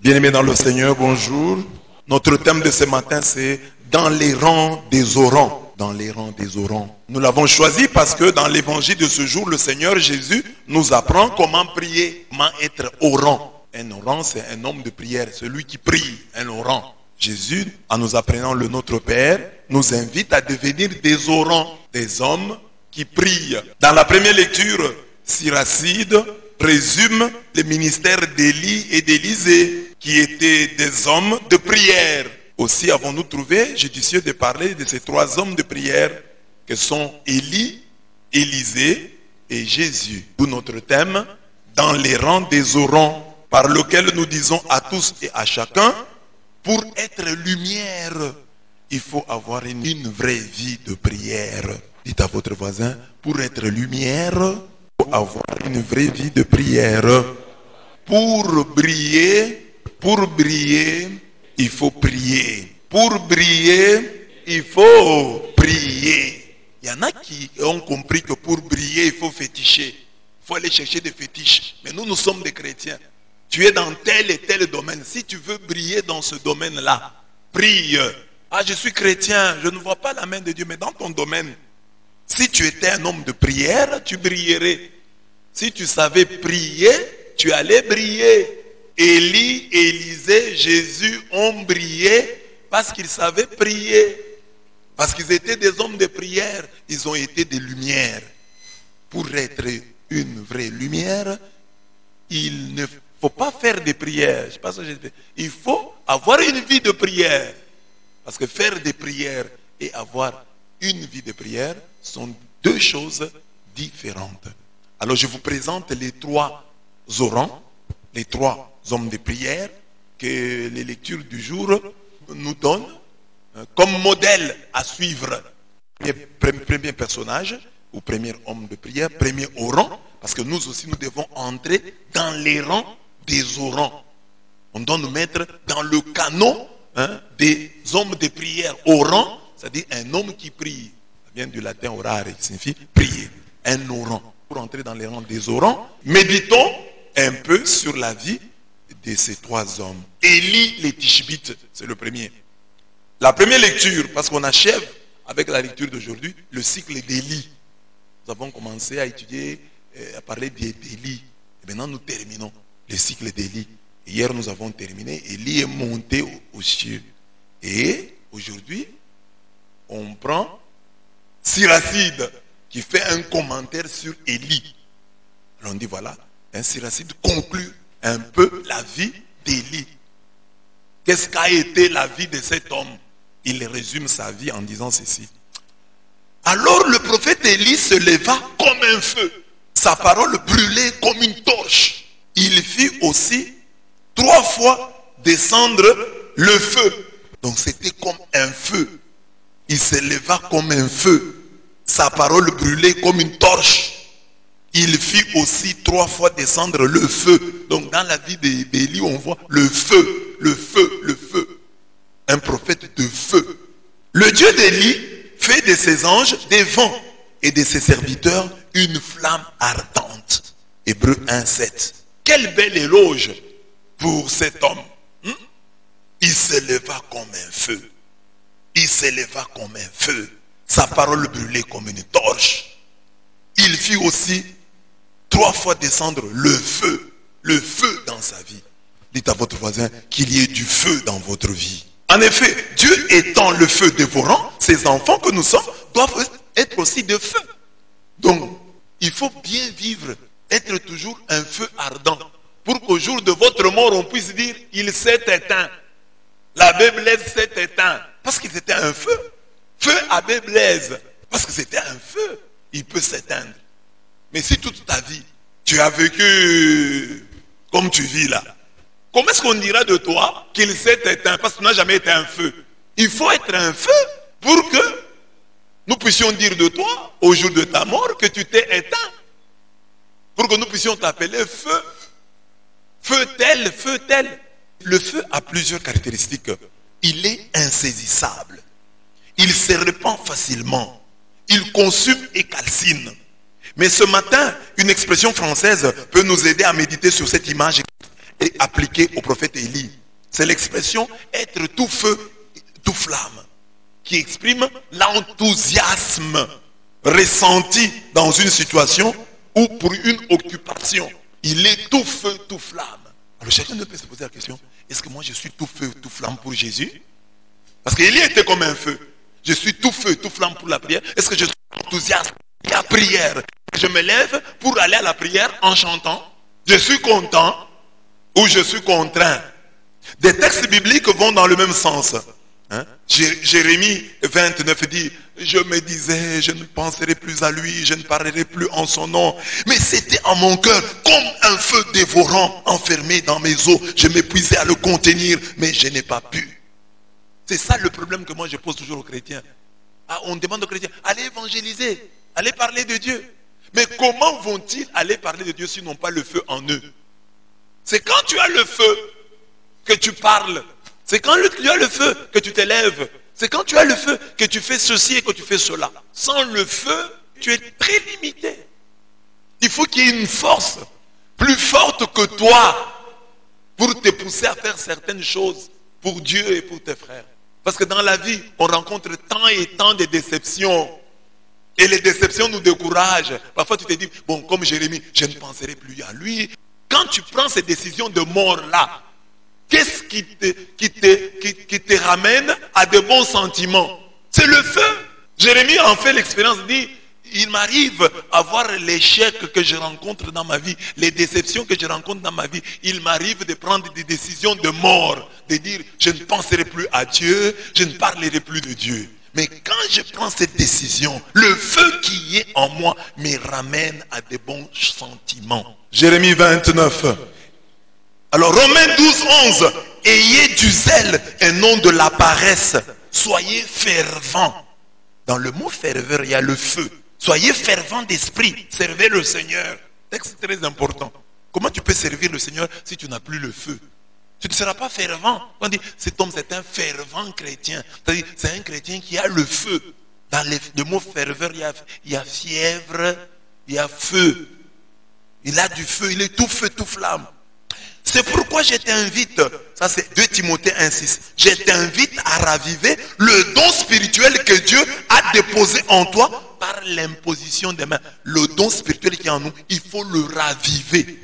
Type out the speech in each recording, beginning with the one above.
Bien-aimés dans le Seigneur, bonjour. Notre thème de ce matin, c'est dans les rangs des orants. Dans les rangs des orants. Nous l'avons choisi parce que dans l'évangile de ce jour, le Seigneur Jésus nous apprend comment prier, comment être orant. Un orant, c'est un homme de prière, celui qui prie, un orant. Jésus, en nous apprenant le Notre Père, nous invite à devenir des orants, des hommes qui prient. Dans la première lecture, Siracide résume le ministère d'Élie et d'Élisée, qui étaient des hommes de prière. Aussi avons-nous trouvé judicieux de parler de ces trois hommes de prière que sont Élie, Élisée et Jésus. D'où notre thème, dans les rangs des orants, par lequel nous disons à tous et à chacun, pour être lumière, il faut avoir une vraie vie de prière. Dites à votre voisin, pour être lumière, il faut avoir une vraie vie de prière. Pour briller, il faut prier. Pour briller, il faut prier. Il y en a qui ont compris que pour briller, il faut féticher. Il faut aller chercher des fétiches. Mais nous sommes des chrétiens. Tu es dans tel et tel domaine. Si tu veux briller dans ce domaine-là, prie. Ah, je suis chrétien, je ne vois pas la main de Dieu. Mais dans ton domaine, si tu étais un homme de prière, tu brillerais. Si tu savais prier, tu allais briller. Élie, Élisée, Jésus ont brillé parce qu'ils savaient prier. Parce qu'ils étaient des hommes de prière. Ils ont été des lumières. Pour être une vraie lumière, il ne faut pas faire des prières. Je sais pas ce que j'ai fait. Il faut avoir une vie de prière. Parce que faire des prières et avoir une vie de prière sont deux choses différentes. Alors je vous présente les trois orants, les trois hommes de prière que les lectures du jour nous donnent comme modèle à suivre. Premier personnage ou premier homme de prière, premier orant, parce que nous aussi nous devons entrer dans les rangs des orants. On doit nous mettre dans le canon des hommes de prière. Orant, c'est-à-dire un homme qui prie. Ça vient du latin orare, qui signifie prier. Un orant. Pour entrer dans les rangs des orants, méditons un peu sur la vie de ces trois hommes. Élie les Tishbites, c'est le premier. La première lecture, parce qu'on achève avec la lecture d'aujourd'hui, le cycle d'Élie. Nous avons commencé à étudier, à parler d'Élie. Et maintenant nous terminons le cycle d'Élie. Hier nous avons terminé, Élie est monté aux cieux. Et aujourd'hui, on prend Siracide qui fait un commentaire sur Élie. Alors on dit voilà, un Siracide conclut un peu la vie d'Élie. Qu'est-ce qu'a été la vie de cet homme? Il résume sa vie en disant ceci. Alors le prophète Élie se leva comme un feu. Sa parole brûlait comme une torche. Il fit aussi 3 fois descendre le feu. Donc c'était comme un feu. Il se leva comme un feu. Sa parole brûlait comme une torche. Il fit aussi 3 fois descendre le feu. Donc dans la vie d'Élie, on voit le feu, le feu, le feu. Un prophète de feu. Le Dieu d'Élie fait de ses anges des vents et de ses serviteurs une flamme ardente. Hébreux 1:7. Quel bel éloge pour cet homme. Il se leva comme un feu. Il se leva comme un feu. Sa parole brûlait comme une torche. Il fit aussi 3 fois descendre le feu dans sa vie. Dites à votre voisin qu'il y ait du feu dans votre vie. En effet, Dieu étant le feu dévorant, ses enfants que nous sommes doivent être aussi de feu. Donc, il faut bien vivre, être toujours un feu ardent, pour qu'au jour de votre mort, on puisse dire, il s'est éteint. L'abbé Blaise s'est éteint, parce qu'il était un feu. Feu abbé Blaise, parce que c'était un feu, il peut s'éteindre. Mais si toute ta vie, tu as vécu comme tu vis là, comment est-ce qu'on dira de toi qu'il s'est éteint? Parce que tu n'as jamais été un feu. Il faut être un feu pour que nous puissions dire de toi, au jour de ta mort, que tu t'es éteint. Pour que nous puissions t'appeler feu. Feu tel, feu tel. Le feu a plusieurs caractéristiques. Il est insaisissable. Il se répand facilement. Il consume et calcine. Mais ce matin, une expression française peut nous aider à méditer sur cette image est appliquée au prophète Élie. C'est l'expression être tout feu, tout flamme, qui exprime l'enthousiasme ressenti dans une situation ou pour une occupation. Il est tout feu, tout flamme. Alors chacun peut se poser la question, est-ce que moi je suis tout feu, tout flamme pour Jésus? Parce qu'Élie était comme un feu. Je suis tout feu, tout flamme pour la prière. Est-ce que je suis enthousiaste? La prière. Je me lève pour aller à la prière en chantant. Je suis content ou je suis contraint. Des textes bibliques vont dans le même sens. Hein? Jérémie 29 dit, je me disais, je ne penserai plus à lui, je ne parlerai plus en son nom. Mais c'était en mon cœur comme un feu dévorant enfermé dans mes os. Je m'épuisais à le contenir, mais je n'ai pas pu. C'est ça le problème que moi je pose toujours aux chrétiens. Ah, on demande aux chrétiens, allez évangéliser, allez parler de Dieu. Mais comment vont-ils aller parler de Dieu s'ils n'ont pas le feu en eux? C'est quand tu as le feu que tu parles. C'est quand tu as le feu que tu t'élèves. C'est quand tu as le feu que tu fais ceci et que tu fais cela. Sans le feu, tu es très limité. Il faut qu'il y ait une force plus forte que toi pour te pousser à faire certaines choses pour Dieu et pour tes frères. Parce que dans la vie, on rencontre tant et tant de déceptions. Et les déceptions nous découragent. Parfois tu te dis, bon, comme Jérémie, je ne penserai plus à lui. Quand tu prends ces décisions de mort-là, qu'est-ce qui te ramène à de bons sentiments? C'est le feu. Jérémie en fait l'expérience, dit, il m'arrive à voir l'échec que je rencontre dans ma vie, les déceptions que je rencontre dans ma vie. Il m'arrive de prendre des décisions de mort, de dire, je ne penserai plus à Dieu, je ne parlerai plus de Dieu. Mais quand je prends cette décision, le feu qui est en moi me ramène à de bons sentiments. Jérémie 29. Alors Romains 12, 11. Ayez du zèle et non de la paresse. Soyez fervents. Dans le mot ferveur, il y a le feu. Soyez fervents d'esprit. Servez le Seigneur. Texte très important. Comment tu peux servir le Seigneur si tu n'as plus le feu? Tu ne seras pas fervent. On dit, cet homme c'est un fervent chrétien. C'est-à-dire, c'est un chrétien qui a le feu. Dans le mot ferveur, il y a fièvre, il y a feu. Il a du feu, il est tout feu, tout flamme. C'est pourquoi je t'invite, ça c'est 2 Timothée 1,6, je t'invite à raviver le don spirituel que Dieu a déposé en toi par l'imposition des mains. Le don spirituel qui est en nous, il faut le raviver.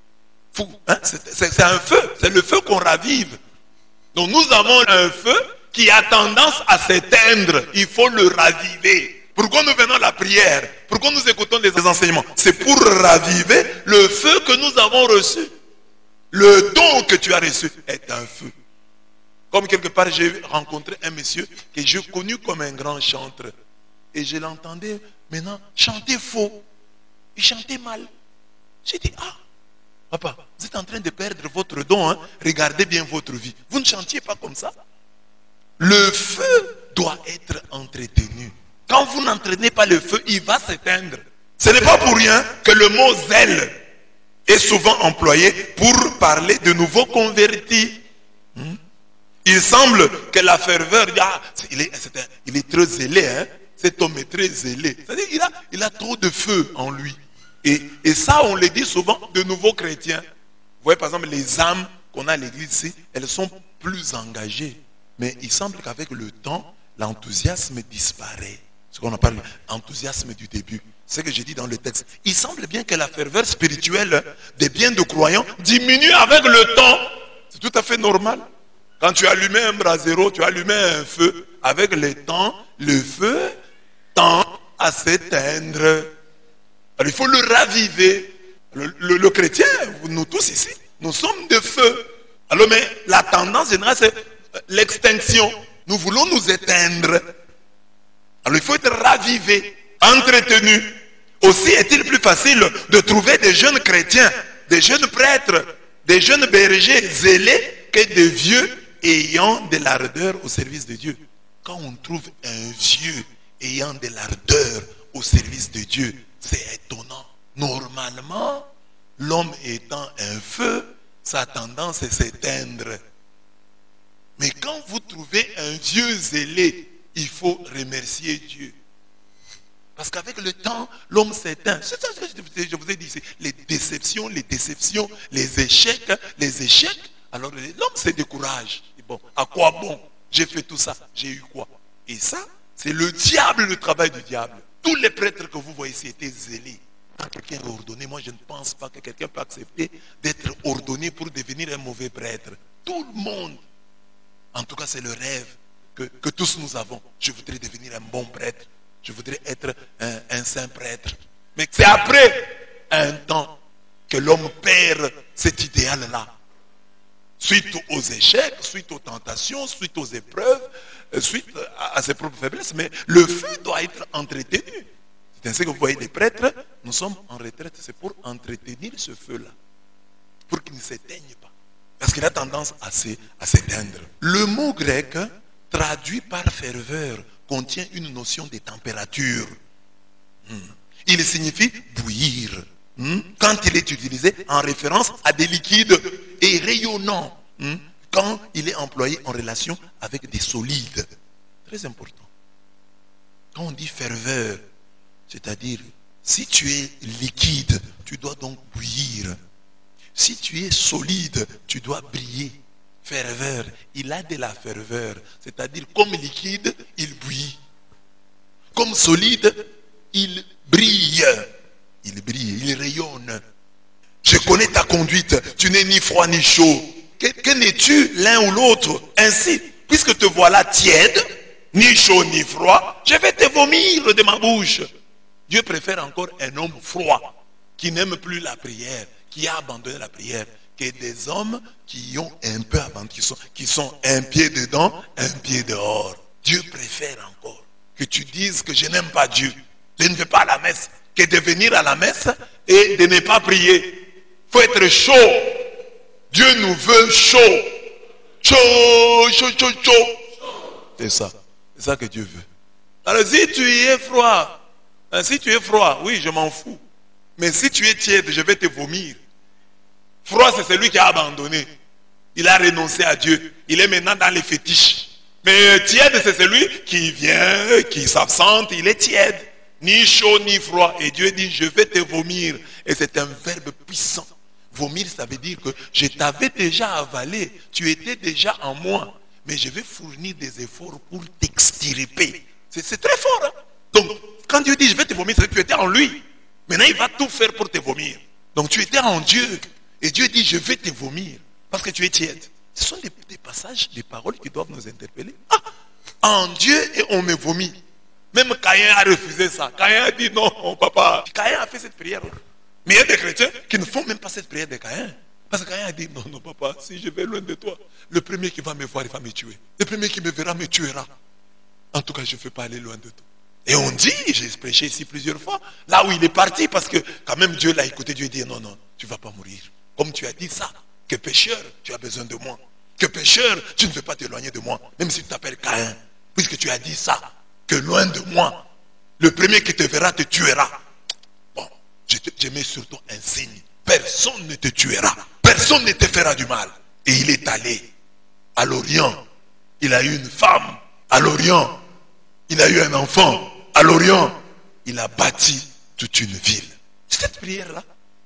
C'est un feu, c'est le feu qu'on ravive. Donc nous avons un feu qui a tendance à s'éteindre, il faut le raviver. Pourquoi nous venons à la prière? Pourquoi nous écoutons les enseignements? C'est pour raviver le feu que nous avons reçu. Le don que tu as reçu est un feu. Comme quelque part, j'ai rencontré un monsieur que j'ai connu comme un grand chanteur. Et je l'entendais maintenant chanter faux. Il chantait mal. J'ai dit, ah, papa, vous êtes en train de perdre votre don. Hein? Regardez bien votre vie. Vous ne chantiez pas comme ça. Le feu doit être entretenu. Quand vous n'entraînez pas le feu, il va s'éteindre. Ce n'est pas pour rien que le mot zèle est souvent employé pour parler de nouveaux convertis. Il semble que la ferveur, il est très zélé, hein? Cet homme est très zélé. C'est-à-dire il a trop de feu en lui. Et ça, on le dit souvent de nouveaux chrétiens. Vous voyez par exemple les âmes qu'on a à l'église ici, elles sont plus engagées. Mais il semble qu'avec le temps, l'enthousiasme disparaît. Ce qu'on appelle l'enthousiasme du début. C'est ce que j'ai dit dans le texte. Il semble bien que la ferveur spirituelle des biens de croyants diminue avec le temps. C'est tout à fait normal. Quand tu allumais un brasero, tu allumais un feu. Avec le temps, le feu tend à s'éteindre. Alors il faut le raviver. Le chrétien, nous tous ici, nous sommes de feu. Alors mais la tendance générale, c'est l'extinction. Nous voulons nous éteindre. Alors il faut être ravivé, entretenu. Aussi est-il plus facile de trouver des jeunes chrétiens, des jeunes prêtres, des jeunes bergers zélés que des vieux ayant de l'ardeur au service de Dieu. Quand on trouve un vieux ayant de l'ardeur au service de Dieu, c'est étonnant. Normalement, l'homme étant un feu, sa tendance est s'éteindre. Mais quand vous trouvez un vieux zélé, il faut remercier Dieu. Parce qu'avec le temps, l'homme s'éteint. C'est ça que je vous ai dit ici. Les déceptions, les échecs. Alors l'homme se décourage. Bon, à quoi bon? J'ai fait tout ça. J'ai eu quoi? Et ça, c'est le diable, le travail du diable. Tous les prêtres que vous voyez ici étaient zélés. Quand quelqu'un est ordonné, moi je ne pense pas que quelqu'un peut accepter d'être ordonné pour devenir un mauvais prêtre. Tout le monde. En tout cas, c'est le rêve que tous nous avons. Je voudrais devenir un bon prêtre. Je voudrais être un saint prêtre. Mais c'est après un temps que l'homme perd cet idéal-là. Suite aux échecs, suite aux tentations, suite aux épreuves, suite à ses propres faiblesses. Mais le feu doit être entretenu. C'est ainsi que vous voyez les prêtres, nous sommes en retraite. C'est pour entretenir ce feu-là. Pour qu'il ne s'éteigne pas. Parce qu'il a tendance à s'éteindre. Le mot grec, traduit par ferveur, contient une notion de température. Il signifie bouillir. Quand il est utilisé en référence à des liquides et rayonnants. Quand il est employé en relation avec des solides. Très important. Quand on dit ferveur, c'est-à-dire, si tu es liquide, tu dois donc bouillir. Si tu es solide, tu dois briller. Ferveur, il a de la ferveur. C'est-à-dire, comme liquide, il bouillit. Comme solide, il brille. Il brille, il rayonne. Je connais ta conduite. Tu n'es ni froid ni chaud. Que n'es-tu l'un ou l'autre? Ainsi, puisque te voilà tiède, ni chaud ni froid, je vais te vomir de ma bouche. Dieu préfère encore un homme froid, qui n'aime plus la prière, qui a abandonné la prière, que des hommes qui ont un peu abandonné, qui sont un pied dedans, un pied dehors. Dieu préfère encore que tu dises que je n'aime pas Dieu, je ne vais pas à la messe, que de venir à la messe et de ne pas prier. Il faut être chaud. Dieu nous veut chaud. Chaud, chaud, chaud, chaud. C'est ça. C'est ça que Dieu veut. Alors si tu es froid, oui, je m'en fous. Mais si tu es tiède, je vais te vomir. Froid, c'est celui qui a abandonné. Il a renoncé à Dieu. Il est maintenant dans les fétiches. Mais tiède, c'est celui qui vient, qui s'absente, il est tiède. Ni chaud, ni froid. Et Dieu dit, je vais te vomir. Et c'est un verbe puissant. Vomir, ça veut dire que je t'avais déjà avalé. Tu étais déjà en moi. Mais je vais fournir des efforts pour t'extirper. C'est très fort. Hein? Donc, quand Dieu dit, je vais te vomir, c'est que tu étais en lui. Maintenant, il va tout faire pour te vomir. Donc, tu étais en Dieu. Et Dieu dit, je vais te vomir. Parce que tu es tiède. Ce sont des passages, des paroles qui doivent nous interpeller. Ah, en Dieu et on me vomit. Même Caïn a refusé ça. Caïn a dit non, papa. Caïn a fait cette prière-là. Mais il y a des chrétiens qui ne font même pas cette prière de Caïn. Parce que Caïn a dit non, non, papa, si je vais loin de toi, le premier qui va me voir, il va me tuer. Le premier qui me verra me tuera. En tout cas, je ne veux pas aller loin de toi. Et on dit, j'ai prêché ici plusieurs fois, là où il est parti, parce que quand même Dieu l'a écouté, Dieu dit non, non, tu ne vas pas mourir. Comme tu as dit ça, que pécheur, tu as besoin de moi. Que pécheur, tu ne veux pas t'éloigner de moi, même si tu t'appelles Caïn. Puisque tu as dit ça, que loin de moi, le premier qui te verra te tuera. Bon, je mets sur toi un signe. Personne ne te tuera. Personne ne te fera du mal. Et il est allé à l'Orient. Il a eu une femme à l'Orient. Il a eu un enfant à l'Orient. Il a bâti toute une ville. C'est cette prière-là.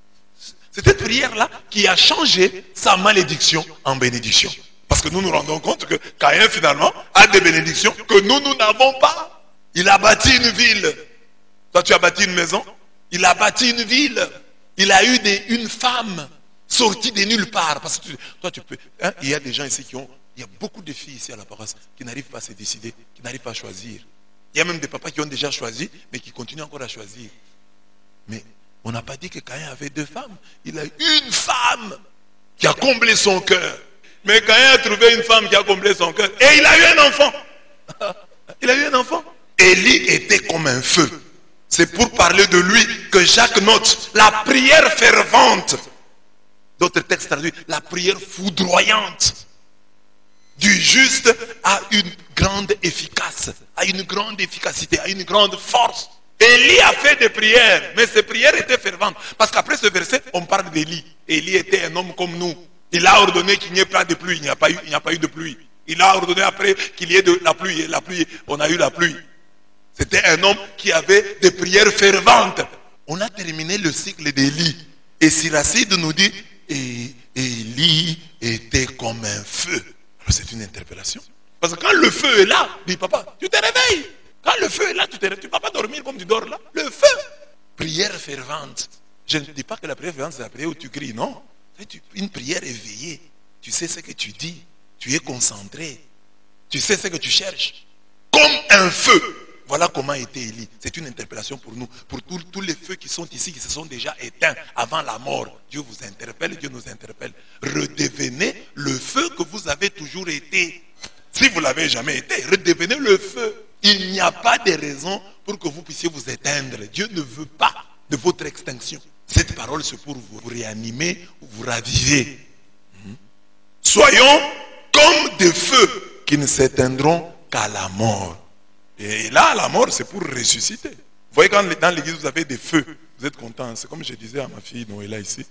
C'est cette prière-là qui a changé sa malédiction en bénédiction. Parce que nous nous rendons compte que Caïn finalement a des bénédictions que nous n'avons pas. Il a bâti une ville. Toi tu as bâti une maison. Il a bâti une ville. Il a eu une femme sortie de nulle part. Parce que toi tu peux. Hein, il y a des gens ici il y a beaucoup de filles ici à la paroisse qui n'arrivent pas à se décider, qui n'arrivent pas à choisir. Il y a même des papas qui ont déjà choisi, mais qui continuent encore à choisir. Mais on n'a pas dit que Caïn avait 2 femmes. Il a eu une femme qui a comblé son cœur. Mais Caïn a trouvé une femme qui a comblé son cœur. Et il a eu un enfant. Il a eu un enfant. Élie était comme un feu. C'est pour parler de lui que Jacques note la prière fervente. D'autres textes traduisent la prière foudroyante du juste a une grande efficace, a une grande efficacité, a une grande force. Élie a fait des prières, mais ces prières étaient ferventes. Parce qu'après ce verset, on parle d'Élie. Élie était un homme comme nous. Il a ordonné qu'il n'y ait pas de pluie. Il n'y a pas eu de pluie. Il a ordonné après qu'il y ait de la pluie. Et la pluie, on a eu la pluie. C'était un homme qui avait des prières ferventes. On a terminé le cycle d'Élie. Et Siracide nous dit, et Élie était comme un feu. Alors c'est une interpellation. Parce que quand le feu est là, dis papa, tu te réveilles. Quand le feu est là, tu ne vas pas dormir comme tu dors là. Le feu. Prière fervente. Je ne dis pas que la prière fervente, c'est la prière où tu cries, non. C'est une prière éveillée. Tu sais ce que tu dis. Tu es concentré. Tu sais ce que tu cherches. Comme un feu. Voilà comment était Élie. C'est une interpellation pour nous. Pour tous les feux qui sont ici, qui se sont déjà éteints avant la mort. Dieu vous interpelle, Dieu nous interpelle. Redevenez le feu que vous avez toujours été. Si vous ne l'avez jamais été, redevenez le feu. Il n'y a pas de raison pour que vous puissiez vous éteindre. Dieu ne veut pas de votre extinction. Cette parole, c'est pour vous réanimer, vous raviver. Soyons comme des feux qui ne s'éteindront qu'à la mort. Et là, la mort, c'est pour ressusciter. Vous voyez, quand dans l'église, vous avez des feux, vous êtes contents. C'est comme je disais à ma fille Noëlla ici.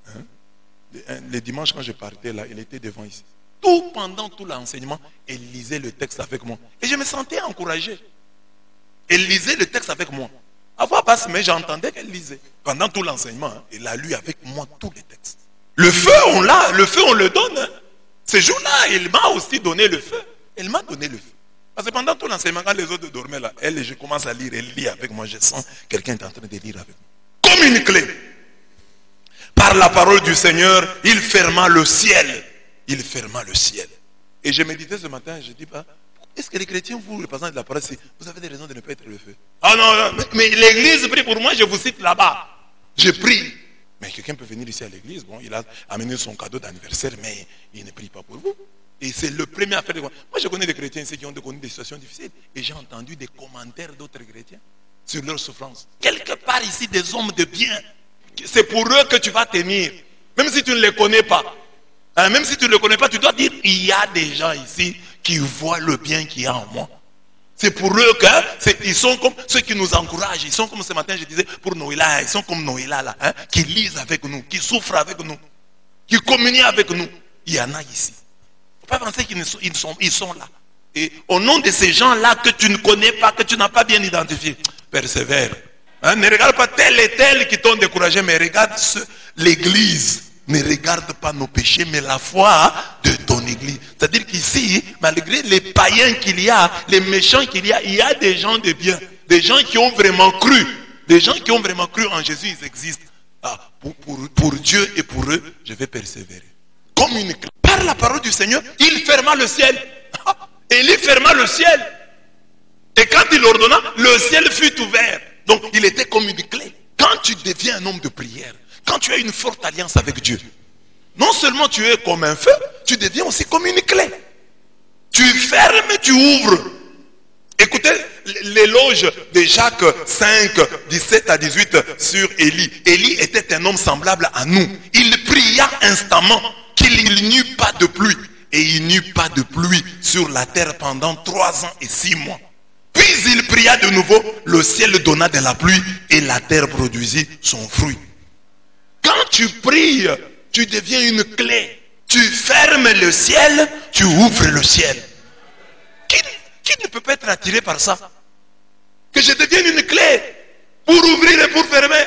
Les dimanches, quand je partais là, elle était devant ici. Pendant tout l'enseignement, elle lisait le texte avec moi. Et je me sentais encouragé. Elle lisait le texte avec moi. À voix basse, mais j'entendais qu'elle lisait. Pendant tout l'enseignement, elle a lu avec moi tous les textes. Le feu, on l'a. Le feu, on le donne. Ce jour-là, elle m'a aussi donné le feu. Elle m'a donné le feu. Parce que pendant tout l'enseignement, quand les autres dormaient là, je commence à lire, elle lit avec moi, je sens quelqu'un est en train de lire avec moi. Comme une clé. Par la parole du Seigneur, il ferma le ciel. Il ferma le ciel. Et je méditais ce matin, je dis pas, est-ce que les chrétiens, vous, le passant de la parole, vous avez des raisons de ne pas être le feu? Ah non, mais l'église prie pour moi, je vous cite là-bas. Je prie. Mais quelqu'un peut venir ici à l'église, bon, il a amené son cadeau d'anniversaire, mais il ne prie pas pour vous. Et c'est le premier à faire des... Moi, je connais des chrétiens ici qui ont connu des situations difficiles. Et j'ai entendu des commentaires d'autres chrétiens sur leur souffrance. Quelque part ici, des hommes de bien. C'est pour eux que tu vas tenir. Même si tu ne les connais pas. Même si tu ne les connais pas, tu dois dire, il y a des gens ici qui voient le bien qu'il y a en moi. C'est pour eux qu'ils sont comme ceux qui nous encouragent. Ils sont comme ce matin, je disais, pour Noëlla, ils sont comme Noëlla, là, qui lisent avec nous, qui souffrent avec nous, qui communient avec nous. Il y en a ici. Il ne faut pas penser qu'ils sont là. Et au nom de ces gens-là que tu ne connais pas, que tu n'as pas bien identifié, persévère. Ne regarde pas tel et tel qui t'ont découragé, mais regarde l'église. Ne regarde pas nos péchés, mais la foi de ton église. C'est-à-dire qu'ici, malgré les païens qu'il y a, les méchants qu'il y a des gens de bien. Des gens qui ont vraiment cru. Des gens qui ont vraiment cru en Jésus, ils existent. Pour Dieu et pour eux, je vais persévérer. Comme une clé. Par la parole du Seigneur, il ferma le ciel. Élie ferma le ciel. Et quand il ordonna, le ciel fut ouvert. Donc, il était comme une clé. Quand tu deviens un homme de prière, quand tu as une forte alliance avec Dieu, non seulement tu es comme un feu, tu deviens aussi comme une clé. Tu fermes et tu ouvres. Écoutez l'éloge de Jacques 5, 17 à 18 sur Élie. Élie était un homme semblable à nous. Il pria instamment qu'il n'y eut pas de pluie. Et il n'y eut pas de pluie sur la terre pendant 3 ans et 6 mois. Puis il pria de nouveau, le ciel donna de la pluie et la terre produisit son fruit. Quand tu pries, tu deviens une clé. Tu fermes le ciel, tu ouvres le ciel. Qui ne peut pas être attiré par ça? Que je devienne une clé pour ouvrir et pour fermer.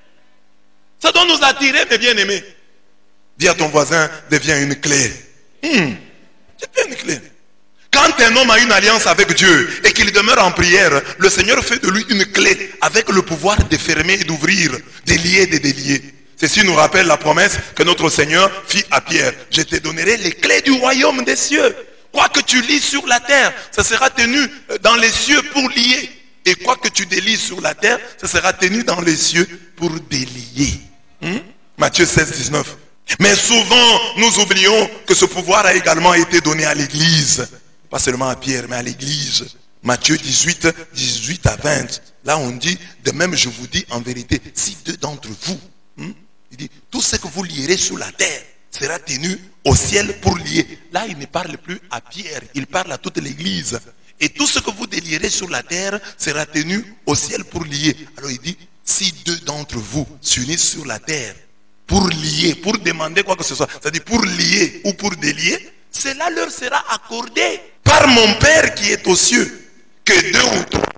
Ça doit nous attirer, mes bien-aimés. Dis à ton voisin, deviens une clé. Deviens une clé. Quand un homme a une alliance avec Dieu et qu'il demeure en prière, le Seigneur fait de lui une clé avec le pouvoir de fermer et d'ouvrir, de lier et de délier. Ceci nous rappelle la promesse que notre Seigneur fit à Pierre. Je te donnerai les clés du royaume des cieux. Quoi que tu lies sur la terre, ça sera tenu dans les cieux pour lier. Et quoi que tu délies sur la terre, ça sera tenu dans les cieux pour délier. Matthieu 16, 19. Mais souvent, nous oublions que ce pouvoir a également été donné à l'église. Pas seulement à Pierre, mais à l'église. Matthieu 18, 18 à 20. Là, on dit, de même, je vous dis en vérité, si 2 d'entre vous, il dit, tout ce que vous lierez sur la terre sera tenu au ciel pour lier. Là, il ne parle plus à Pierre, il parle à toute l'église. Et tout ce que vous délierez sur la terre sera tenu au ciel pour lier. Alors il dit, si 2 d'entre vous s'unissent sur la terre pour lier, pour demander quoi que ce soit, c'est-à-dire pour lier ou pour délier, cela leur sera accordé par mon Père qui est aux cieux. Que 2 ou 3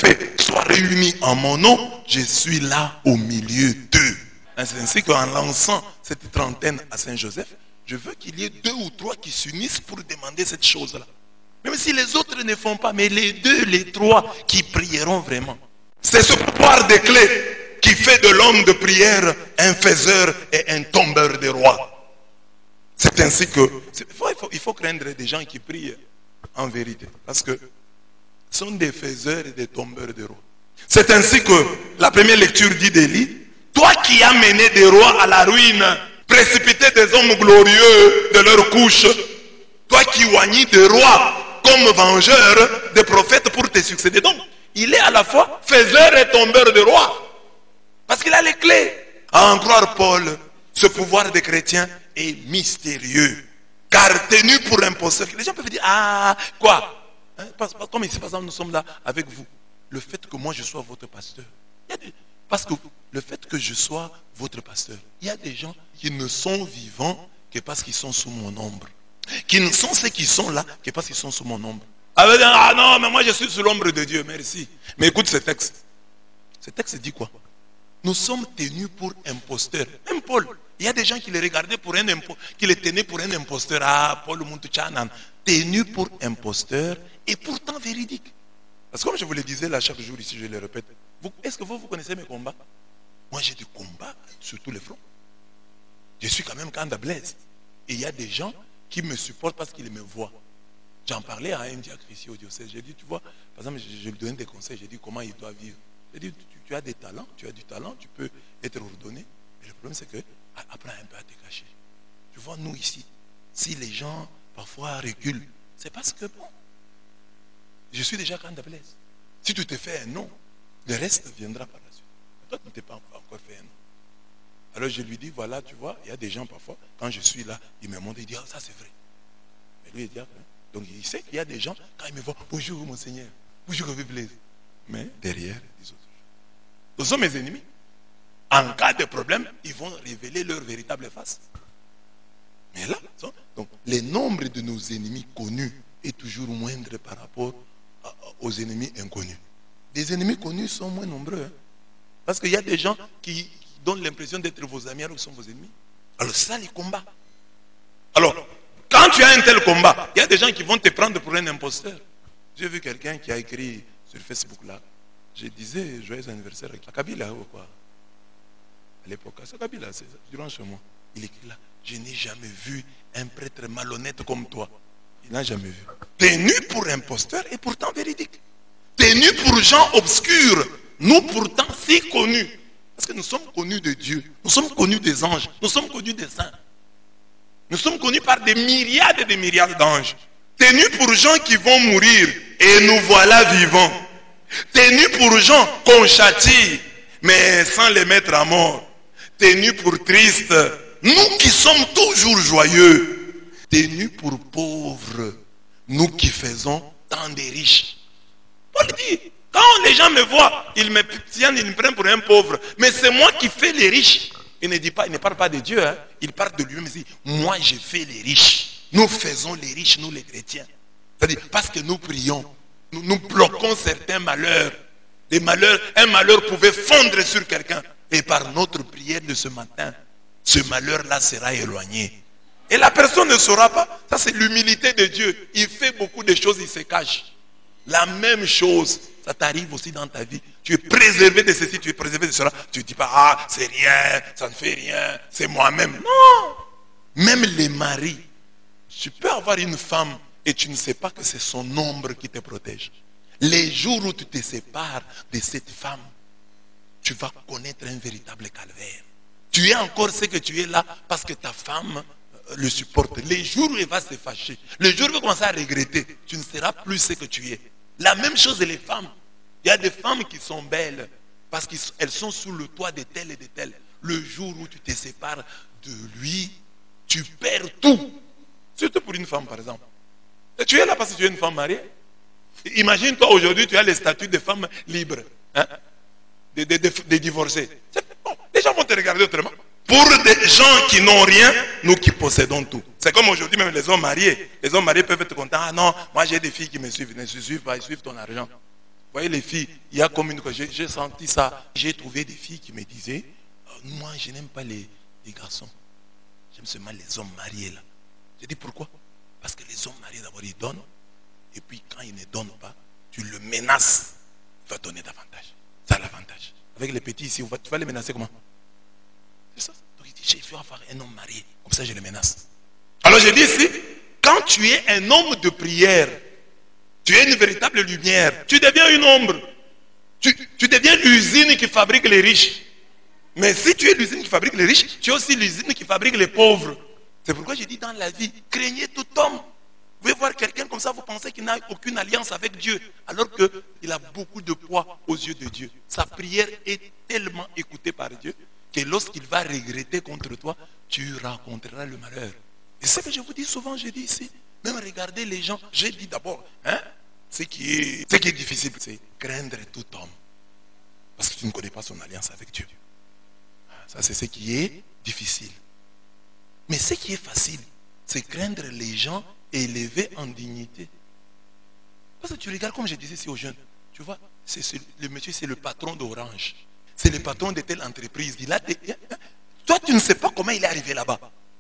fait soient réunis en mon nom, je suis là au milieu d'eux. C'est ainsi qu'en lançant cette trentaine à Saint-Joseph, je veux qu'il y ait 2 ou 3 qui s'unissent pour demander cette chose-là. Même si les autres ne font pas, mais les 2, les 3 qui prieront vraiment. C'est ce pouvoir des clés qui fait de l'homme de prière un faiseur et un tombeur des rois. C'est ainsi que... Il faut craindre des gens qui prient en vérité. Parce que ce sont des faiseurs et des tombeurs des rois. C'est ainsi que la première lecture dit d'Élie, toi qui as mené des rois à la ruine, précipité des hommes glorieux de leur couche, toi qui oignis des rois comme vengeurs des prophètes pour te succéder. Donc, il est à la fois faiseur et tombeur de rois. Parce qu'il a les clés. À en croire Paul, ce pouvoir des chrétiens est mystérieux. Car tenu pour imposteur, les gens peuvent dire, ah, quoi hein, comme ici, par exemple, nous sommes là avec vous. Le fait que moi je sois votre pasteur. Parce que le fait que je sois votre pasteur, il y a des gens qui ne sont vivants que parce qu'ils sont sous mon ombre. Qui ne sont ceux qui sont là que parce qu'ils sont sous mon ombre. Ah non, mais moi je suis sous l'ombre de Dieu, merci. Mais écoute ce texte. Ce texte dit quoi? Nous sommes tenus pour imposteurs. Même Paul, il y a des gens qui le regardaient pour un qui le tenaient pour un imposteur. Ah, Paul Muntuchanan, tenu pour imposteur et pourtant véridique. Parce que comme je vous le disais là chaque jour ici, je le répète, est-ce que vous connaissez mes combats? Moi j'ai des combats sur tous les fronts. Je suis quand même Kanda Blaise. Et il y a des gens qui me supportent parce qu'ils me voient. J'en parlais à un diacre ici au diocèse. J'ai dit, tu vois, par exemple, je lui donnais des conseils. J'ai dit comment il doit vivre. J'ai dit, tu as des talents, tu as du talent, tu peux être ordonné. Mais le problème, c'est que apprends un peu à te cacher. Tu vois, nous ici, si les gens parfois reculent, c'est parce que bon, je suis déjà Kanda Blaise. Si tu te fais un nom, le reste viendra par la suite. Toi, tu ne t'es pas encore fait un nom. Alors je lui dis, voilà, tu vois, il y a des gens parfois, quand je suis là, ils me montrent, ils disent, ah, ça c'est vrai. Mais lui, il dit, ah, donc il sait qu'il y a des gens, quand ils me voient, bonjour mon Seigneur, bonjour Kanda Blaise. Mais derrière, ils disent autre chose. Ce sont mes ennemis. En cas de problème, ils vont révéler leur véritable face. Mais là, donc, le nombre de nos ennemis connus est toujours moindre par rapport aux ennemis inconnus. Les ennemis connus sont moins nombreux. Hein. Parce qu'il y a des gens qui donnent l'impression d'être vos amis alors qu'ils sont vos ennemis. Alors ça, les combats. Alors, quand tu as un tel combat, il y a des gens qui vont te prendre pour un imposteur. J'ai vu quelqu'un qui a écrit sur Facebook là. Je disais joyeux anniversaire à Kabila ou quoi. À l'époque, c'est Kabila, c'est durant chez moi. Il écrit là, je n'ai jamais vu un prêtre malhonnête comme toi. Il n'a jamais vu. Tenu pour imposteur et pourtant véridique. Tenu pour gens obscurs, nous pourtant si connus. Parce que nous sommes connus de Dieu, nous sommes connus des anges, nous sommes connus des saints. Nous sommes connus par des myriades et des myriades d'anges. Tenus pour gens qui vont mourir et nous voilà vivants. Tenus pour gens qu'on châtie, mais sans les mettre à mort. Tenus pour tristes, nous qui sommes toujours joyeux. Tenus pour pauvres, nous qui faisons tant de riches. Paul dit, quand les gens me voient, ils me tiennent, ils me prennent pour un pauvre. Mais c'est moi qui fais les riches. Il ne parle pas de Dieu, hein. Il parle de lui-même. Il dit, moi je fais les riches. Nous faisons les riches, nous les chrétiens. C'est-à-dire, parce que nous prions, nous bloquons certains malheurs. Des malheurs, un malheur pouvait fondre sur quelqu'un. Et par notre prière de ce matin, ce malheur-là sera éloigné. Et la personne ne saura pas. Ça, c'est l'humilité de Dieu. Il fait beaucoup de choses, il se cache. La même chose, ça t'arrive aussi dans ta vie. Tu es préservé de ceci, tu es préservé de cela. Tu ne dis pas, ah, c'est rien, ça ne fait rien, c'est moi-même. Non. Même les maris. Tu peux avoir une femme et tu ne sais pas que c'est son ombre qui te protège. Les jours où tu te sépares de cette femme, tu vas connaître un véritable calvaire. Tu es encore ce que tu es là parce que ta femme le supporte. Les jours où elle va se fâcher, les jours où elle va commencer à regretter, tu ne seras plus ce que tu es. La même chose les femmes. Il y a des femmes qui sont belles parce qu'elles sont sous le toit de tel et de tel. Le jour où tu te sépares de lui, tu perds tout. Surtout pour une femme par exemple. Et tu es là parce que tu es une femme mariée. Imagine-toi aujourd'hui, tu as les statuts de femmes libres. Hein? Des divorcés. Bon, les gens vont te regarder autrement. Pour des gens qui n'ont rien, nous qui possédons tout. C'est comme aujourd'hui même les hommes mariés. Les hommes mariés peuvent être contents. Ah non, moi j'ai des filles qui me suivent. Ne se suivent pas, ils suivent ton argent. voyez les filles, il y a comme une... J'ai senti ça. J'ai trouvé des filles qui me disaient, moi je n'aime pas les garçons. J'aime seulement les hommes mariés là. J'ai dit pourquoi? Parce que les hommes mariés d'abord ils donnent. Et puis quand ils ne donnent pas, tu le menaces. Il va donner davantage. Ça a l'avantage. Avec les petits ici, tu vas les menacer comment? C'est ça. Donc il dit, il faut avoir un homme marié. Comme ça je le menace. Alors je dis ici, quand tu es un homme de prière, tu es une véritable lumière. Tu deviens une ombre. Tu deviens l'usine qui fabrique les riches. Mais si tu es l'usine qui fabrique les riches, tu es aussi l'usine qui fabrique les pauvres. C'est pourquoi je dis dans la vie, craignez tout homme. Vous pouvez voir quelqu'un comme ça, vous pensez qu'il n'a aucune alliance avec Dieu, alors qu'il a beaucoup de poids aux yeux de Dieu. Sa prière est tellement écoutée par Dieu que lorsqu'il va regretter contre toi, tu rencontreras le malheur. Et c'est ce que je vous dis souvent, je dis ici, même regardez les gens, j'ai dit d'abord, ce qui est difficile, c'est craindre tout homme. Parce que tu ne connais pas son alliance avec Dieu. Ça, c'est ce qui est difficile. Mais ce qui est facile, c'est craindre les gens élevés en dignité. Parce que tu regardes, comme je disais ici aux jeunes, tu vois, le monsieur, c'est le patron d'Orange. C'est le patron de telle entreprise. Toi, tu ne sais pas comment il est arrivé là-bas.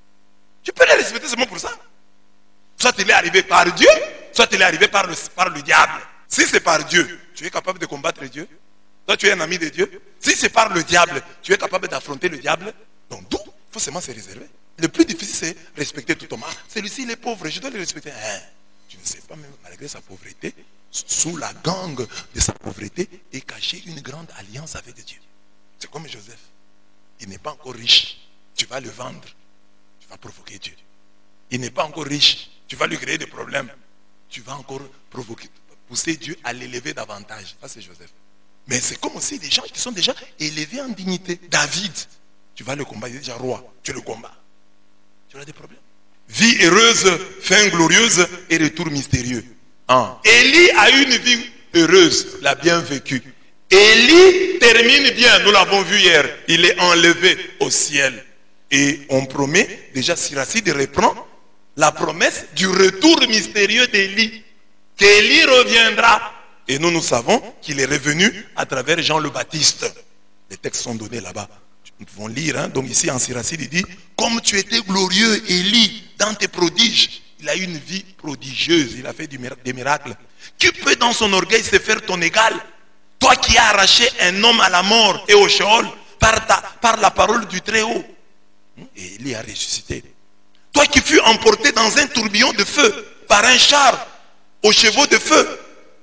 Tu peux le respecter seulement pour ça. Soit il est arrivé par Dieu, soit il est arrivé par le diable. Si c'est par Dieu, tu es capable de combattre Dieu. Toi, tu es un ami de Dieu. Si c'est par le diable, tu es capable d'affronter le diable. Donc, d'où il faut seulement se réserver. Le plus difficile, c'est respecter tout homme. Celui-ci, il est pauvre, je dois le respecter. Tu ne sais pas, même malgré sa pauvreté, sous la gangue de sa pauvreté, est cachée une grande alliance avec Dieu. C'est comme Joseph. Il n'est pas encore riche. Tu vas le vendre. Tu vas provoquer Dieu. Il n'est pas encore riche. Tu vas lui créer des problèmes. Tu vas encore pousser Dieu à l'élever davantage. Ça, c'est Joseph. Mais c'est comme aussi des gens qui sont déjà élevés en dignité. David, tu vas le combattre, il est déjà roi. Tu le combats. Tu auras des problèmes. Vie heureuse, fin glorieuse et retour mystérieux. Élie a eu une vie heureuse, l'a bien vécue. Élie termine bien, nous l'avons vu hier. Il est enlevé au ciel. Et on promet, déjà Siracide reprend la promesse du retour mystérieux d'Élie. Qu'Élie reviendra. Et nous savons qu'il est revenu à travers Jean le Baptiste. Les textes sont donnés là-bas. Nous pouvons lire. Donc ici en Siracide, il dit, comme tu étais glorieux, Élie, dans tes prodiges. Il a eu une vie prodigieuse. Il a fait des miracles. Qui peut dans son orgueil se faire ton égal? Toi qui as arraché un homme à la mort et au Sheol par la parole du Très-Haut. Et Élie a ressuscité. Toi qui fus emporté dans un tourbillon de feu par un char aux chevaux de feu.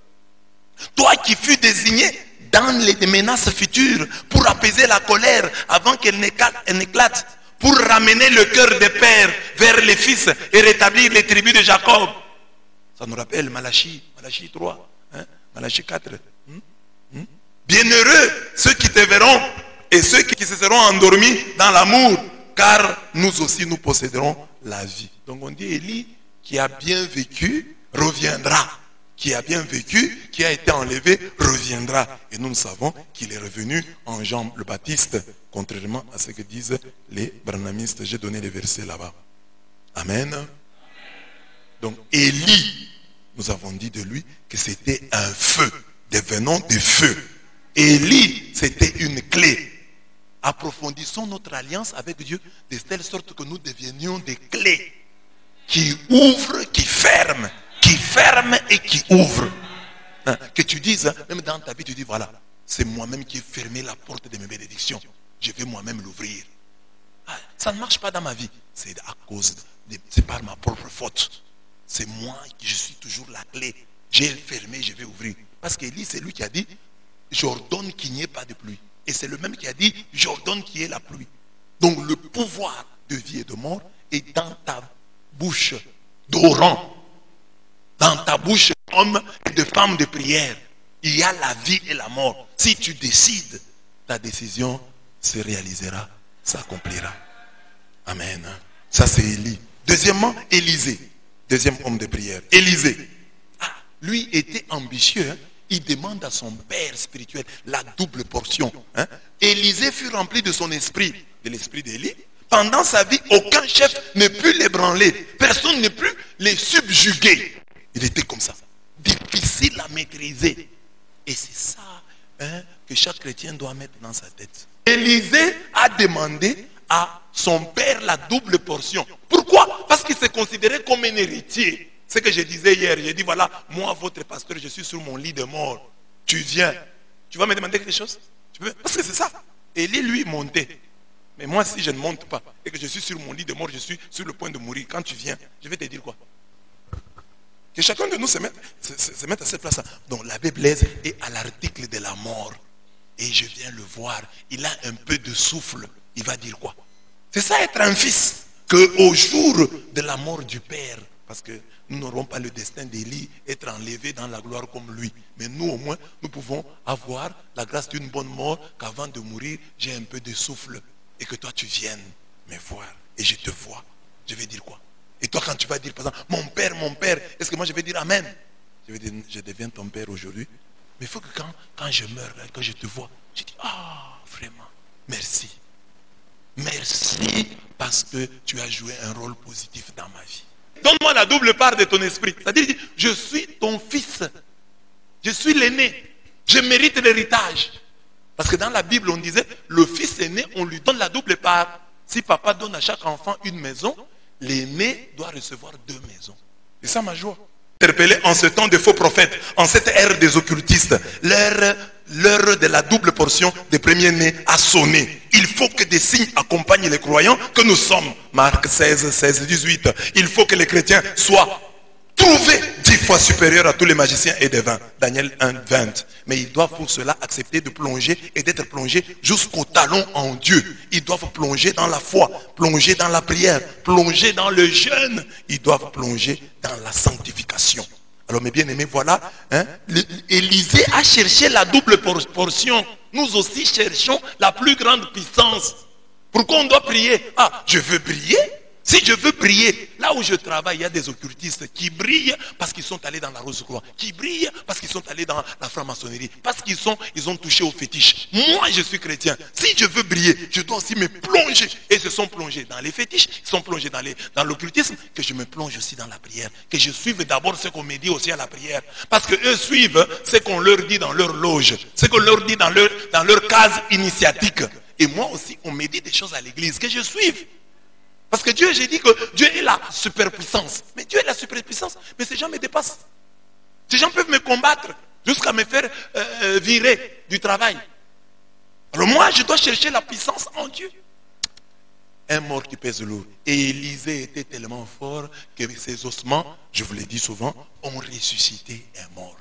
Toi qui fus désigné dans les menaces futures pour apaiser la colère avant qu'elle n'éclate, pour ramener le cœur des pères vers les fils et rétablir les tribus de Jacob. Ça nous rappelle Malachie 3, Malachie 4. Bienheureux ceux qui te verront et ceux qui se seront endormis dans l'amour, car nous aussi nous posséderons la vie. Donc on dit Élie qui a bien vécu reviendra. Qui a bien vécu, qui a été enlevé, reviendra. Et nous savons qu'il est revenu en Jean le Baptiste, contrairement à ce que disent les branhamistes. J'ai donné les versets là-bas. Amen. Donc Élie, nous avons dit de lui que c'était un feu, devenant des feux. Élie, c'était une clé. Approfondissons notre alliance avec Dieu de telle sorte que nous devenions des clés qui ouvrent, qui ferment et qui ouvrent. Que tu dises, même dans ta vie, tu dis, voilà, c'est moi-même qui ai fermé la porte de mes bénédictions. Je vais moi-même l'ouvrir. Ça ne marche pas dans ma vie. C'est à cause, c'est par ma propre faute. C'est moi qui je suis toujours la clé. J'ai fermé, je vais ouvrir. Parce qu'Élie, c'est lui qui a dit, j'ordonne qu'il n'y ait pas de pluie. Et c'est le même qui a dit, j'ordonne qu'il y ait la pluie. Donc le pouvoir de vie et de mort est dans ta bouche d'orant. Dans ta bouche d'homme et de femme de prière. Il y a la vie et la mort. Si tu décides, ta décision se réalisera, s'accomplira. Amen. Ça c'est Élie. Deuxièmement, Élisée. Deuxième homme de prière. Élisée. Lui était ambitieux. Il demande à son père spirituel la double portion. Élisée fut rempli de son esprit, de l'esprit d'Élie. Pendant sa vie, aucun chef ne put l'ébranler. Personne ne put les subjuguer. Il était comme ça. Difficile à maîtriser. Et c'est ça que chaque chrétien doit mettre dans sa tête. Élisée a demandé à son père la double portion. Pourquoi? Parce qu'il s'est considéré comme un héritier. C'est ce que je disais hier. J'ai dit, voilà, moi, votre pasteur, je suis sur mon lit de mort. Tu viens. Tu vas me demander quelque chose? Tu peux? Parce que c'est ça. Élie, lui, montait. Mais moi, si je ne monte pas et que je suis sur mon lit de mort, je suis sur le point de mourir. Quand tu viens, je vais te dire quoi? Que chacun de nous se mette à cette place-là. Donc l'abbé Blaise est à l'article de la mort. Et je viens le voir. Il a un peu de souffle. Il va dire quoi? C'est ça être un fils. Qu'au jour de la mort du Père, parce que nous n'aurons pas le destin d'Élie, être enlevé dans la gloire comme lui. Mais nous au moins, nous pouvons avoir la grâce d'une bonne mort, qu'avant de mourir, j'ai un peu de souffle. Et que toi tu viennes me voir. Et je te vois. Je vais dire quoi? Et toi, quand tu vas dire, par exemple, mon père, est-ce que moi je vais dire Amen? Je vais dire, je deviens ton père aujourd'hui. Mais il faut que quand je meurs, quand je te vois, je dis, ah, vraiment, merci. Merci parce que tu as joué un rôle positif dans ma vie. Donne-moi la double part de ton esprit. C'est-à-dire, je suis ton fils. Je suis l'aîné. Je mérite l'héritage. Parce que dans la Bible, on disait, le fils aîné, on lui donne la double part. Si papa donne à chaque enfant une maison, l'aîné doit recevoir 2 maisons. C'est ça ma joie. Interpellé en ce temps de faux prophètes, en cette ère des occultistes, l'heure de la double portion des premiers-nés a sonné. Il faut que des signes accompagnent les croyants que nous sommes. Marc 16, 18. Il faut que les chrétiens soient trouvés 10 fois supérieurs à tous les magiciens et devins. Daniel 1, 20. Mais ils doivent pour cela accepter de plonger et d'être plongés jusqu'au talon en Dieu. Ils doivent plonger dans la foi, plonger dans la prière, plonger dans le jeûne. Ils doivent plonger dans la sanctification. Alors mes bien-aimés, voilà, Élisée a cherché la double portion. Nous aussi cherchons la plus grande puissance. Pourquoi on doit prier? Ah, je veux prier. Si je veux prier, là où je travaille, il y a des occultistes qui brillent parce qu'ils sont allés dans la Rose-Croix, qui brillent parce qu'ils sont allés dans la franc-maçonnerie, parce ils ont touché au fétiche. Moi, je suis chrétien. Si je veux briller, je dois aussi me plonger. Et ils se sont plongés dans les fétiches, ils sont plongés dans l'occultisme, que je me plonge aussi dans la prière. Que je suive d'abord ce qu'on me dit aussi à la prière. Parce qu'eux suivent ce qu'on leur dit dans leur loge, ce qu'on leur dit dans leur case initiatique. Et moi aussi, on me dit des choses à l'église, que je suive. Parce que Dieu, j'ai dit que Dieu est la superpuissance. Mais Dieu est la superpuissance. Mais ces gens me dépassent. Ces gens peuvent me combattre jusqu'à me faire virer du travail. Alors moi, je dois chercher la puissance en Dieu. Un mort qui pèse lourd. Et Élisée était tellement fort que ses ossements, je vous l'ai dit souvent, ont ressuscité un mort.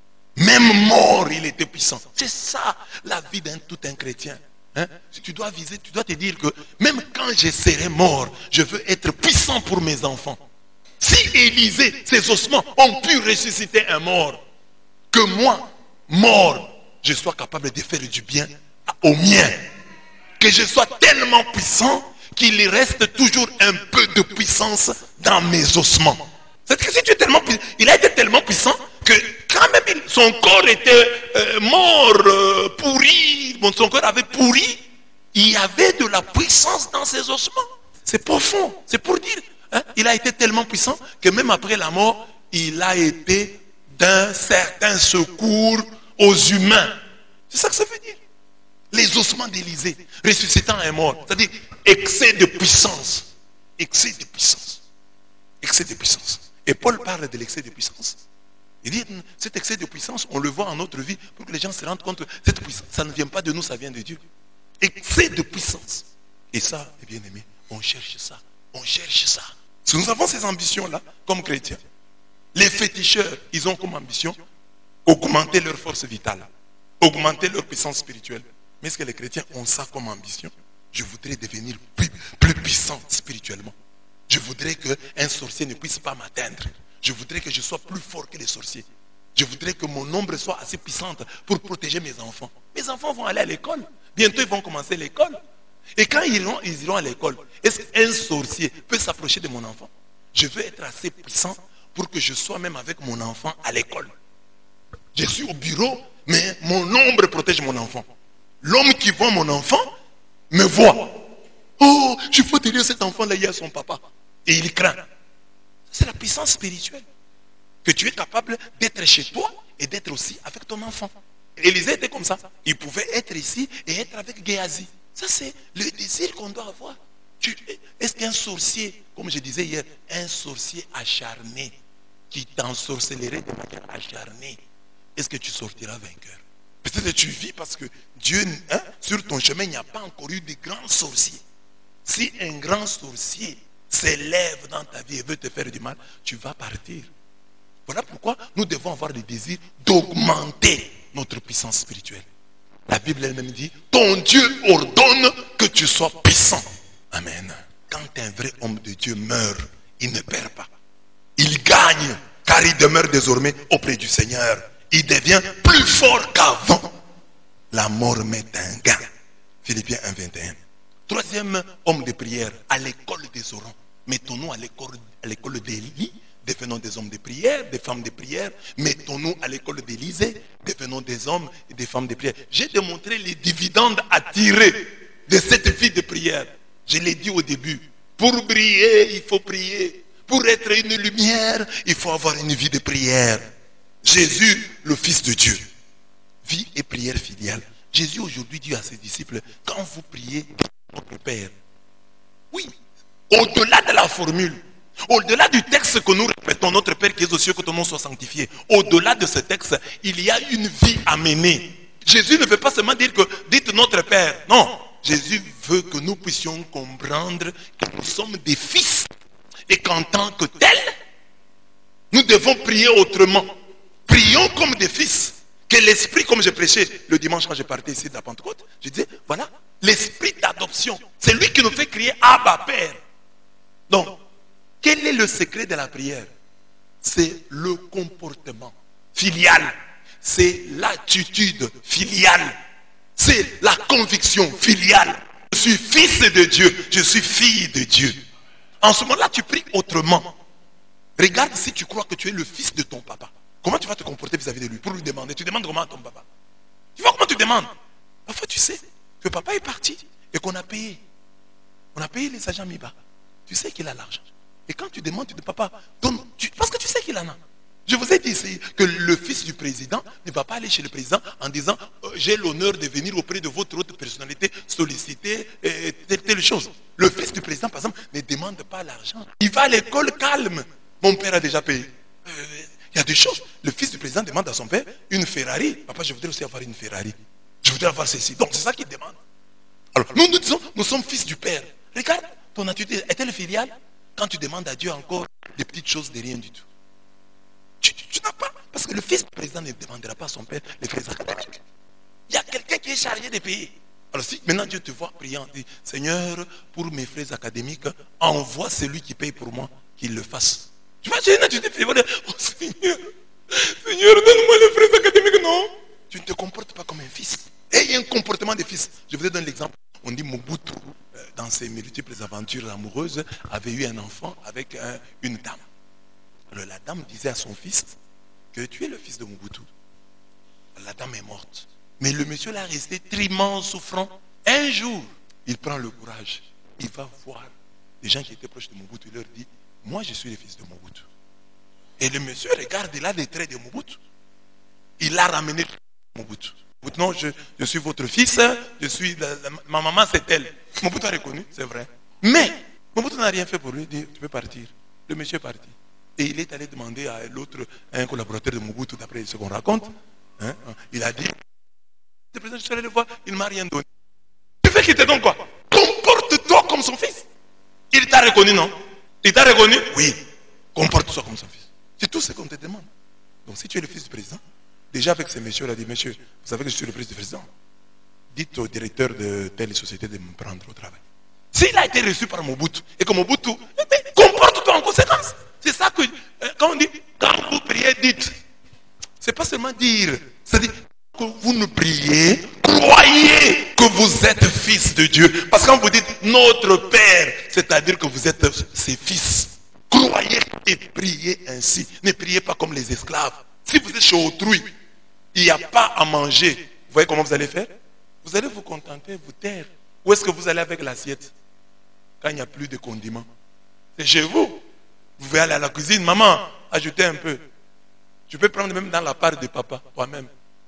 Même mort, il était puissant. C'est ça la vie tout un chrétien. Si tu dois viser, tu dois te dire que même quand je serai mort, je veux être puissant pour mes enfants. Si Élisée, ses ossements ont pu ressusciter un mort, que moi, mort, je sois capable de faire du bien aux miens. Que je sois tellement puissant qu'il reste toujours un peu de puissance dans mes ossements. C'est que si tu es tellement puissant, il a été tellement puissant que quand même son corps était mort, pourri, son corps avait pourri, il y avait de la puissance dans ses ossements. C'est profond, c'est pour dire. Il a été tellement puissant que même après la mort, il a été d'un certain secours aux humains. C'est ça que ça veut dire. Les ossements d'Élisée, ressuscitant un mort, c'est-à-dire excès de puissance. Excès de puissance. Excès de puissance. Et Paul parle de l'excès de puissance. Il dit, cet excès de puissance, on le voit en notre vie pour que les gens se rendent compte que cette puissance, ça ne vient pas de nous, ça vient de Dieu. Excès de puissance. Et ça, mes bien-aimés, on cherche ça. On cherche ça. Si nous avons ces ambitions-là, comme chrétiens, les féticheurs, ils ont comme ambition augmenter leur force vitale, augmenter leur puissance spirituelle. Mais est-ce que les chrétiens ont ça comme ambition? Je voudrais devenir plus puissant spirituellement. Je voudrais qu'un sorcier ne puisse pas m'atteindre. Je voudrais que je sois plus fort que les sorciers. Je voudrais que mon ombre soit assez puissante pour protéger mes enfants. Mes enfants vont aller à l'école. Bientôt, ils vont commencer l'école. Et quand ils iront à l'école, est-ce qu'un sorcier peut s'approcher de mon enfant? Je veux être assez puissant pour que je sois même avec mon enfant à l'école. Je suis au bureau, mais mon ombre protège mon enfant. L'homme qui voit mon enfant me voit. Oh, je faut te dire, cet enfant-là, il y a son papa. Et il craint. C'est la puissance spirituelle. Que tu es capable d'être chez toi et d'être aussi avec ton enfant. Élisée était comme ça. Il pouvait être ici et être avec Géasi. Ça, c'est le désir qu'on doit avoir. Est-ce qu'un sorcier, comme je disais hier, un sorcier acharné qui t'ensorcelerait de manière acharnée, est-ce que tu sortiras vainqueur? Peut-être que tu vis parce que Dieu, sur ton chemin, il n'y a pas encore eu de grands sorciers. Si un grand sorcier s'élève dans ta vie et veut te faire du mal, tu vas partir. Voilà pourquoi nous devons avoir le désir d'augmenter notre puissance spirituelle. La Bible elle-même dit, ton Dieu ordonne que tu sois puissant. Amen. Quand un vrai homme de Dieu meurt, il ne perd pas. Il gagne, car il demeure désormais auprès du Seigneur. Il devient plus fort qu'avant. La mort met un gain. Philippiens 1, 21. Troisième homme de prière, à l'école des orants. Mettons-nous à l'école d'Élie, devenons des hommes de prière, des femmes de prière. Mettons-nous à l'école d'Élisée, devenons des hommes et des femmes de prière. J'ai démontré les dividendes à tirer de cette vie de prière. Je l'ai dit au début. Pour briller, il faut prier. Pour être une lumière, il faut avoir une vie de prière. Jésus, le Fils de Dieu. Vie et prière filiale. Jésus aujourd'hui dit à ses disciples, quand vous priez, notre Père. Oui, au-delà de la formule, au-delà du texte que nous répétons, notre Père qui est aux cieux, que ton nom soit sanctifié. Au-delà de ce texte, il y a une vie à mener. Jésus ne veut pas seulement dire que dites notre Père. Non, Jésus veut que nous puissions comprendre que nous sommes des fils. Et qu'en tant que tels, nous devons prier autrement. Prions comme des fils. Que l'esprit, comme je prêchais le dimanche quand je partais ici de la Pentecôte, je disais, voilà, l'esprit d'adoption, c'est lui qui nous fait crier Abba Père. Donc, quel est le secret de la prière? C'est le comportement filial. C'est l'attitude filiale. C'est la conviction filiale. Je suis fils de Dieu. Je suis fille de Dieu. En ce moment-là, tu pries autrement. Regarde si tu crois que tu es le fils de ton papa. Comment tu vas te comporter vis-à-vis de lui pour lui demander? Tu demandes comment à ton papa? Tu vois comment tu demandes? Parfois tu sais que papa est parti et qu'on a payé. On a payé les agents MIBA. Tu sais qu'il a l'argent. Et quand tu demandes de papa, parce que tu sais qu'il en a. Je vous ai dit ici que le fils du président ne va pas aller chez le président en disant j'ai l'honneur de venir auprès de votre autre personnalité solliciter telle chose. Le fils du président, par exemple, ne demande pas l'argent. Il va à l'école calme. Mon père a déjà payé. Il y a des choses. Le fils du président demande à son père une Ferrari. Papa, je voudrais aussi avoir une Ferrari. Je voudrais avoir ceci. Donc c'est ça qu'il demande. Alors nous disons, nous sommes fils du Père. Regarde, ton attitude est-elle filiale quand tu demandes à Dieu encore des petites choses de rien du tout? Tu n'as pas. Parce que le fils du président ne demandera pas à son père les frais académiques. Il y a quelqu'un qui est chargé de payer. Alors si maintenant Dieu te voit priant, dit Seigneur, pour mes frais académiques, envoie celui qui paye pour moi, qu'il le fasse. Tu vois, j'ai une attitude filiale. Oh Seigneur, Seigneur, donne-moi les frais académiques. Non. Tu ne te comportes pas comme un fils. Et il y a un comportement de fils. Je vous ai donné l'exemple. On dit Mobutu, dans ses multiples aventures amoureuses, avait eu un enfant avec une dame. Alors la dame disait à son fils que tu es le fils de Mobutu. La dame est morte. Mais le monsieur l'a resté tristement souffrant. Un jour, il prend le courage. Il va voir les gens qui étaient proches de Mobutu. Il leur dit, moi je suis le fils de Mobutu. Et le monsieur regarde, il a les traits de Mobutu. Il l'a ramené à Mobutu. Non, je suis votre fils, je suis ma maman c'est elle. Mobutu a reconnu, c'est vrai. Mais Mobutu n'a rien fait pour lui, il dit, tu peux partir. Le monsieur est parti. Et il est allé demander à l'autre, un collaborateur de Mobutu, d'après ce qu'on raconte. Il a dit, le président, je suis allé le voir, il ne m'a rien donné. Tu fais qu'il te donne quoi? Comporte-toi comme son fils. Il t'a reconnu, non? Il t'a reconnu? Oui. Comporte-toi comme son fils. C'est tout ce qu'on te demande. Donc si tu es le fils du président, déjà avec ces messieurs, il a dit, monsieur, vous savez que je suis le fils du président. Dites au directeur de telle société de me prendre au travail. S'il a été reçu par Mobutu, et que Mobutu, comporte-toi en conséquence. C'est ça que, quand on dit, quand vous priez, dites. C'est pas seulement dire, c'est-à-dire que vous ne priez, croyez que vous êtes fils de Dieu. Parce que quand vous dites notre Père, c'est-à-dire que vous êtes ses fils. Croyez et priez ainsi. Ne priez pas comme les esclaves. Si vous êtes chez autrui, il n'y a pas à manger. Vous voyez comment vous allez faire? Vous allez vous contenter, vous taire. Où est-ce que vous allez avec l'assiette? Quand il n'y a plus de condiments. C'est chez vous. Vous pouvez aller à la cuisine. Maman, ajoutez un peu. Tu peux prendre même dans la part de papa, toi-même.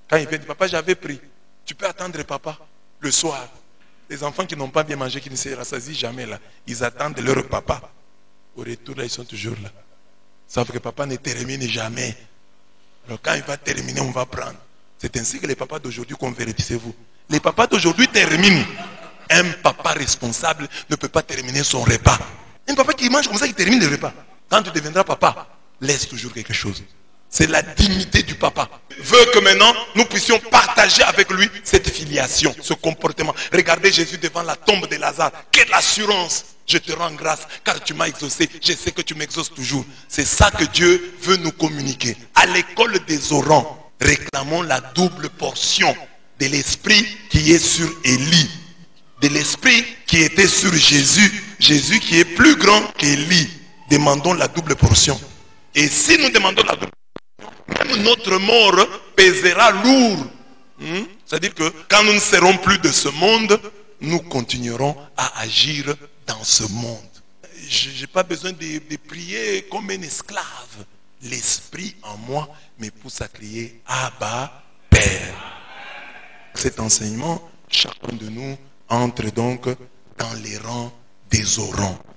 Quand il vient, papa, j'avais pris. Tu peux attendre papa le soir. Les enfants qui n'ont pas bien mangé, qui ne se rassasient jamais là, ils attendent leur papa. Au retour, là, ils sont toujours là. Sauf que papa ne termine jamais. Alors quand il va terminer, on va prendre. C'est ainsi que les papas d'aujourd'hui, convertissez-vous. Les papas d'aujourd'hui terminent. Un papa responsable ne peut pas terminer son repas. Un papa qui mange comme ça, il termine le repas. Quand tu deviendras papa, laisse toujours quelque chose. C'est la dignité du papa. Veut que maintenant, nous puissions partager avec lui cette filiation, ce comportement. Regardez Jésus devant la tombe de Lazare. Quelle assurance! Je te rends grâce car tu m'as exaucé. Je sais que tu m'exauces toujours. C'est ça que Dieu veut nous communiquer. À l'école des orants, réclamons la double portion de l'esprit qui est sur Élie. De l'esprit qui était sur Jésus. Jésus qui est plus grand qu'Élie. Demandons la double portion. Et si nous demandons la double portion, même notre mort pèsera lourd. C'est-à-dire que quand nous ne serons plus de ce monde, nous continuerons à agir dans ce monde. Je n'ai pas besoin de prier comme un esclave. L'esprit en moi me pousse à crier Abba, Père. Cet enseignement, chacun de nous entre donc dans les rangs des orants.